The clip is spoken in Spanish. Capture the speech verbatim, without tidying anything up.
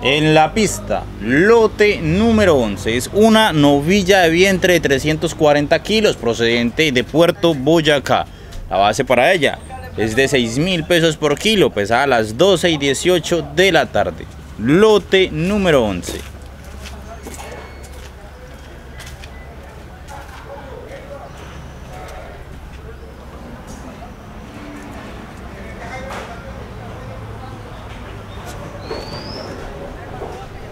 En la pista, lote número once, es una novilla de vientre de trescientos cuarenta kilos procedente de Puerto Boyacá. La base para ella es de seis mil pesos por kilo, pesada a las doce y dieciocho de la tarde. Lote número once.